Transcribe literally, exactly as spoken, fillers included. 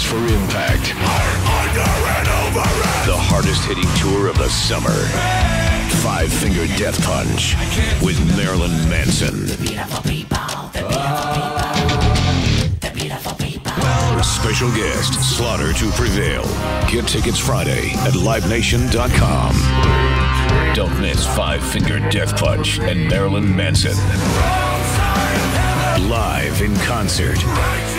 Brace for impact. The hardest hitting tour of the summer. Five Finger Death Punch with Marilyn Manson. Special guest, Slaughter to Prevail. Get tickets Friday at live nation dot com. Don't miss Five Finger Death Punch and Marilyn Manson. Live in concert.